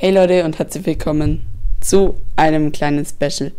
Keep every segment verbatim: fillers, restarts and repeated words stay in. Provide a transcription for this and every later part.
Hey Leute und herzlich willkommen zu einem kleinen Special.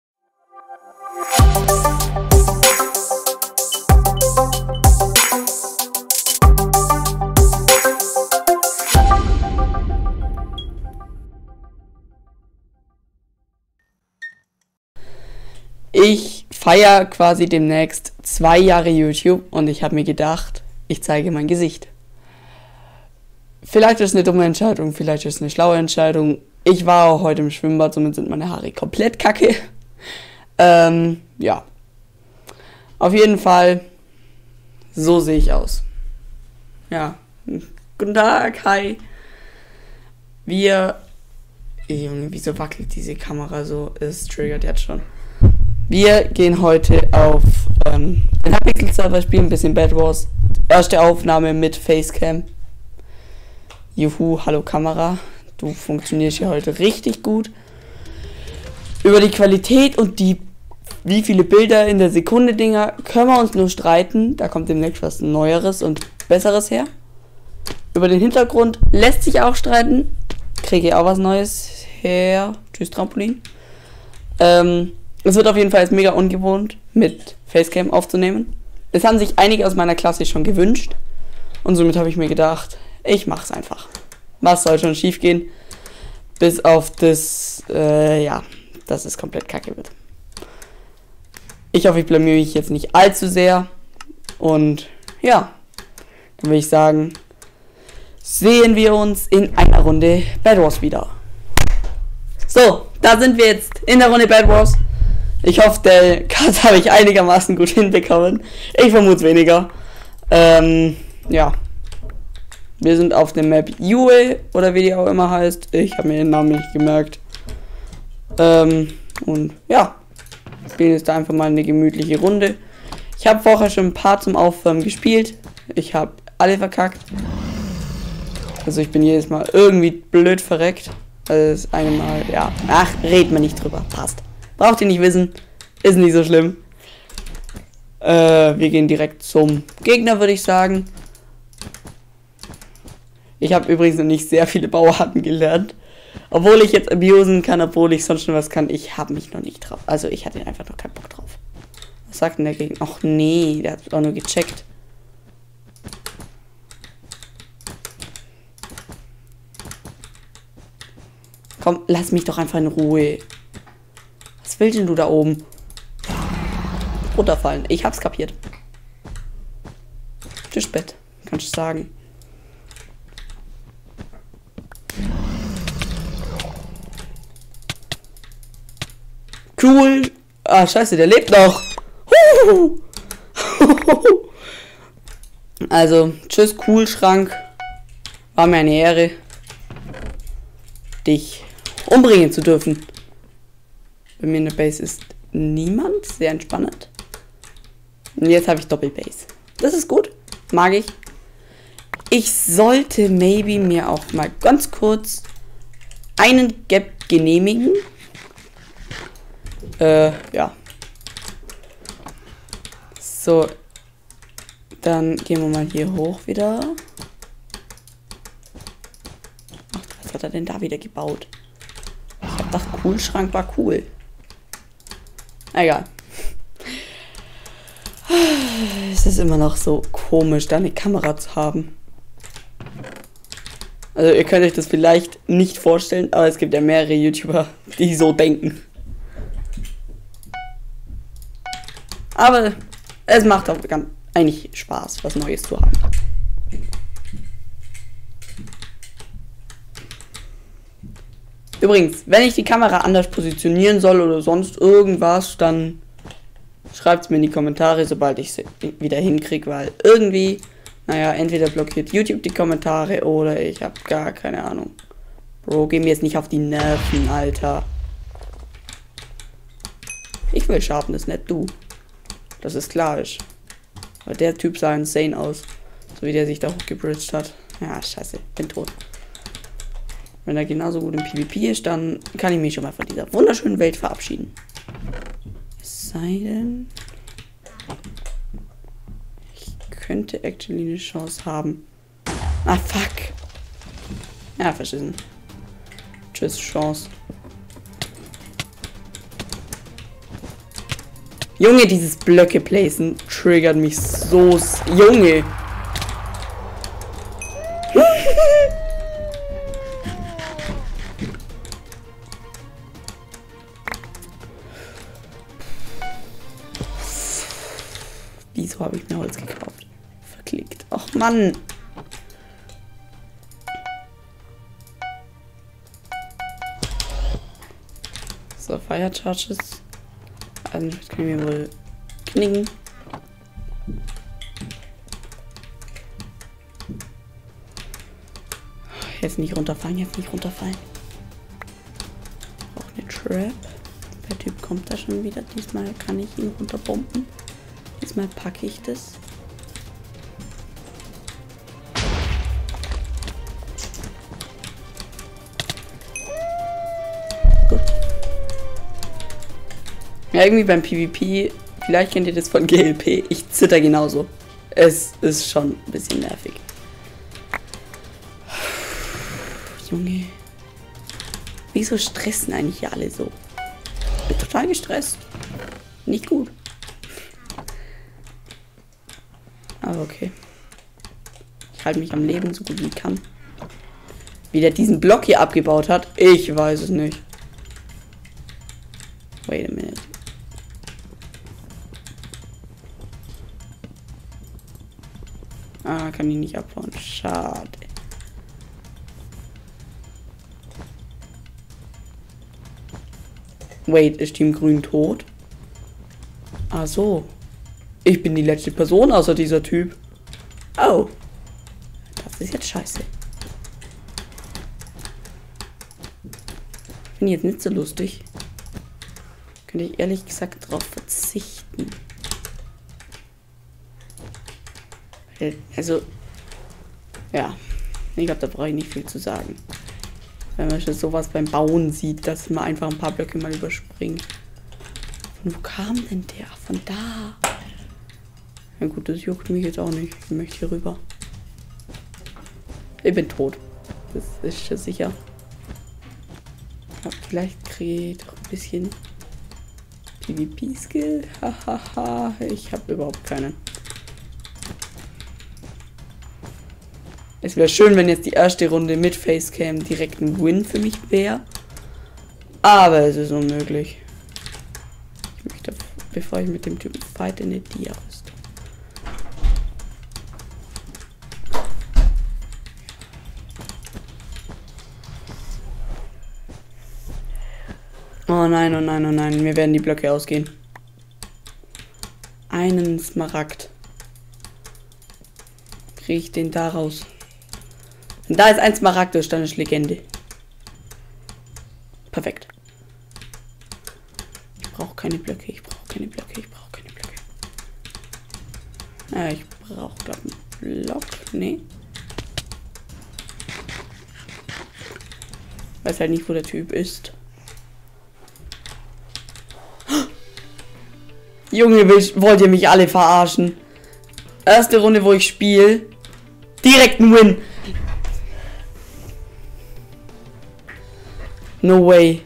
Ich feiere quasi demnächst zwei Jahre YouTube und ich habe mir gedacht, ich zeige mein Gesicht. Vielleicht ist es eine dumme Entscheidung, vielleicht ist es eine schlaue Entscheidung. Ich war auch heute im Schwimmbad, somit sind meine Haare komplett kacke. Ähm, ja. Auf jeden Fall, so sehe ich aus. Ja. Guten Tag, hi. Wir... Junge, wieso wackelt diese Kamera so? Es triggert jetzt schon. Wir gehen heute auf ähm, den Hypixel-Server, spielen ein bisschen Bed Wars. Erste Aufnahme mit Facecam. Juhu, hallo Kamera. Du funktionierst hier heute richtig gut. Über die Qualität und die wie viele Bilder in der Sekunde Dinger können wir uns nur streiten. Da kommt demnächst was Neueres und Besseres her. Über den Hintergrund lässt sich auch streiten. Kriege ich auch was Neues her. Tschüss Trampolin. Ähm... Es wird auf jeden Fall jetzt mega ungewohnt, mit Facecam aufzunehmen. Es haben sich einige aus meiner Klasse schon gewünscht. Und somit habe ich mir gedacht, ich mache es einfach. Was soll schon schief gehen? Bis auf das, äh, ja, dass es komplett kacke wird. Ich hoffe, ich blamiere mich jetzt nicht allzu sehr. Und ja, dann würde ich sagen, sehen wir uns in einer Runde Bed Wars wieder. So, da sind wir jetzt in der Runde Bed Wars. Ich hoffe, der Cut habe ich einigermaßen gut hinbekommen. Ich vermute es weniger. Ähm, ja. Wir sind auf der Map Yue, oder wie die auch immer heißt. Ich habe mir den Namen nicht gemerkt. Ähm, und ja. Spielen jetzt da einfach mal eine gemütliche Runde. Ich habe vorher schon ein paar zum Aufwärmen gespielt. Ich habe alle verkackt. Also ich bin jedes Mal irgendwie blöd verreckt. Also das eine Mal, ja. Ach, redet man nicht drüber. Passt. Braucht ihr nicht wissen. Ist nicht so schlimm. Äh, wir gehen direkt zum Gegner, würde ich sagen. Ich habe übrigens noch nicht sehr viele Bauarten gelernt. Obwohl ich jetzt abusen kann, obwohl ich sonst schon was kann. Ich habe mich noch nicht drauf. Also ich hatte einfach noch keinen Bock drauf. Was sagt denn der Gegner? Ach nee, der hat auch nur gecheckt. Komm, lass mich doch einfach in Ruhe. Was willst denn du da oben? Runterfallen. Ich hab's kapiert. Tischbett, kannst du sagen. Cool. Ah, scheiße, der lebt noch. Also, tschüss, Coolschrank. War mir eine Ehre, dich umbringen zu dürfen. Bei mir in der Base ist niemand. Sehr entspannend. Und jetzt habe ich Doppelbase. Das ist gut. Mag ich. Ich sollte maybe mir auch mal ganz kurz einen Gap genehmigen. Äh, ja. So. Dann gehen wir mal hier hoch wieder. Ach, was hat er denn da wieder gebaut? Ich hab gedacht, Kühlschrank war cool. Egal. Es ist immer noch so komisch, da eine Kamera zu haben. Also ihr könnt euch das vielleicht nicht vorstellen, aber es gibt ja mehrere YouTuber, die so denken. Aber es macht auch ganz, eigentlich Spaß, was Neues zu haben. Übrigens, wenn ich die Kamera anders positionieren soll oder sonst irgendwas, dann schreibt es mir in die Kommentare, sobald ich es wieder hinkriege, weil irgendwie, naja, entweder blockiert YouTube die Kommentare oder ich habe gar keine Ahnung. Bro, geh mir jetzt nicht auf die Nerven, Alter. Ich will Sharpness, nicht du. Das ist klar. Ist. Aber der Typ sah insane aus. So wie der sich da hochgebridged hat. Ja, scheiße, bin tot. Wenn er genauso gut im PvP ist, dann kann ich mich schon mal von dieser wunderschönen Welt verabschieden. Es sei denn, ich könnte actually eine Chance haben. Ah, fuck. Ja, verschissen. Tschüss, Chance. Junge, dieses Blöcke placen triggert mich so. Junge! Wieso habe ich mir Holz gekauft? Verklickt. Ach Mann! So, Fire Charges. Also, das können wir wohl knicken. Jetzt nicht runterfallen, jetzt nicht runterfallen. Auch eine Trap. Der Typ kommt da schon wieder. Diesmal kann ich ihn runterbomben. Diesmal packe ich das. Gut. Ja, irgendwie beim PvP, vielleicht kennt ihr das von G L P, ich zitter genauso. Es ist schon ein bisschen nervig. Junge. Wieso stressen eigentlich hier alle so? Ich bin total gestresst. Nicht gut. Aber okay. Ich halte mich am Leben so gut wie ich kann. Wie der diesen Block hier abgebaut hat, ich weiß es nicht. Wait a minute. Ah, kann ich nicht abbauen. Schade. Wait, ist Team Grün tot? Ah so. Ich bin die letzte Person außer dieser Typ. Oh. Das ist jetzt scheiße. Finde ich jetzt nicht so lustig. Könnte ich ehrlich gesagt drauf verzichten. Also, ja. Ich glaube, da brauche ich nicht viel zu sagen. Wenn man schon sowas beim Bauen sieht, dass man einfach ein paar Blöcke mal überspringt. Von wo kam denn der? Von da. Ja gut, das juckt mich jetzt auch nicht. Ich möchte hier rüber. Ich bin tot. Das ist schon sicher. Aber vielleicht kriege ich doch ein bisschen PvP-Skill. Hahaha. Ich habe überhaupt keinen. Es wäre schön, wenn jetzt die erste Runde mit Facecam direkt ein Win für mich wäre. Aber es ist unmöglich. Ich möchte, bevor ich mit dem Typen fight, in die Dia-Rüstung. Oh nein, oh nein, oh nein. Mir werden die Blöcke ausgehen. Einen Smaragd. Kriege ich den da raus? Und da ist ein Smaragd, das ist dann eine Legende. Perfekt. Ich brauche keine Blöcke, ich brauche keine Blöcke, ich brauche keine Blöcke. Ja, ich brauche glaube einen Block. Nee. Weiß halt nicht, wo der Typ ist. Junge, wollt ihr mich alle verarschen? Erste Runde, wo ich spiele. Direkt ein Win. No way.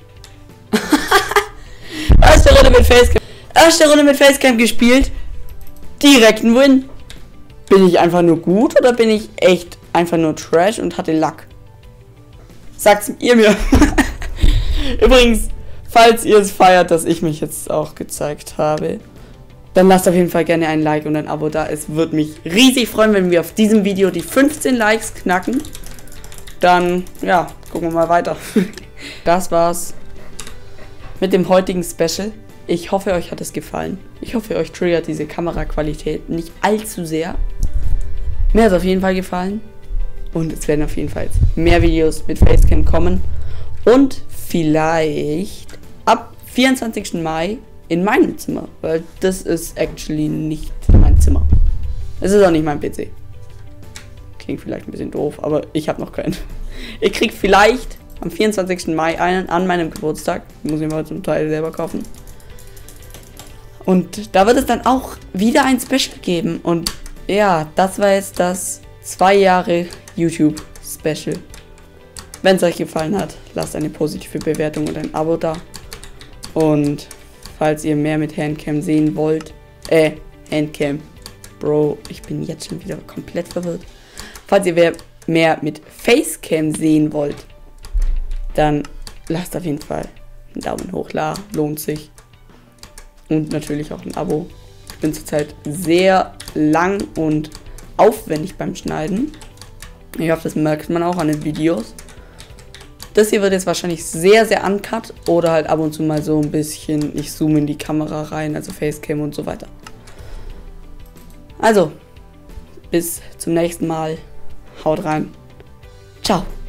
Erste Runde mit Facecam. Erste Runde mit Facecam gespielt. Direkt ein Win. Bin ich einfach nur gut oder bin ich echt einfach nur Trash und hatte Luck? Sagt's ihr mir. Übrigens, falls ihr es feiert, dass ich mich jetzt auch gezeigt habe, dann lasst auf jeden Fall gerne ein Like und ein Abo da. Es würde mich riesig freuen, wenn wir auf diesem Video die fünfzehn Likes knacken. Dann, ja, gucken wir mal weiter. Das war's mit dem heutigen Special. Ich hoffe, euch hat es gefallen. Ich hoffe, euch triggert diese Kameraqualität nicht allzu sehr. Mir hat es auf jeden Fall gefallen. Und es werden auf jeden Fall mehr Videos mit Facecam kommen. Und vielleicht ab vierundzwanzigsten Mai in meinem Zimmer. Weil das ist actually nicht mein Zimmer. Es ist auch nicht mein P C. Klingt vielleicht ein bisschen doof, aber ich habe noch keinen. Ich krieg vielleicht am vierundzwanzigsten Mai einen an meinem Geburtstag. Ich muss ich mal zum Teil selber kaufen. Und da wird es dann auch wieder ein Special geben. Und ja, das war jetzt das zwei Jahre YouTube Special. Wenn es euch gefallen hat, lasst eine positive Bewertung und ein Abo da. Und falls ihr mehr mit Handcam sehen wollt, äh, Handcam, Bro, ich bin jetzt schon wieder komplett verwirrt. Falls ihr mehr mit Facecam sehen wollt, dann lasst auf jeden Fall einen Daumen hoch da, lohnt sich. Und natürlich auch ein Abo. Ich bin zurzeit sehr lang und aufwendig beim Schneiden. Ich hoffe, das merkt man auch an den Videos. Das hier wird jetzt wahrscheinlich sehr, sehr uncut oder halt ab und zu mal so ein bisschen, ich zoome in die Kamera rein, also Facecam und so weiter. Also, bis zum nächsten Mal. Haut rein. Ciao.